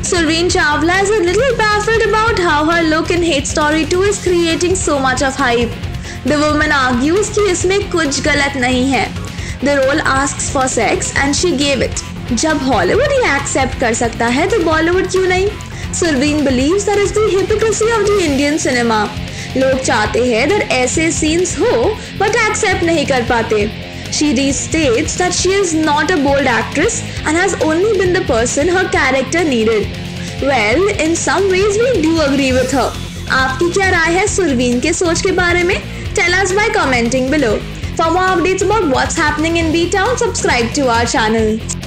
Surveen Chawla is a little baffled about how her look in Hate Story 2 is creating so much of hype. The woman argues कि इसमें कुछ गलत नहीं है. The role asks for sex and she gave it. जब Hollywood ही accept कर सकता है तो बॉलीवुड क्यों नहीं? Surveen believes that is the hypocrisy of the Indian cinema. लोग चाहते हैं that ऐसे scenes हो but accept नहीं कर पाते. She restates that she is not a bold actress and has only been the person her character needed. Well, in some ways we do agree with her. आपकी क्या राय है सुरवीन के सोच के बारे में? Tell us by commenting below. For more updates about what's happening in B-Town, subscribe to our channel.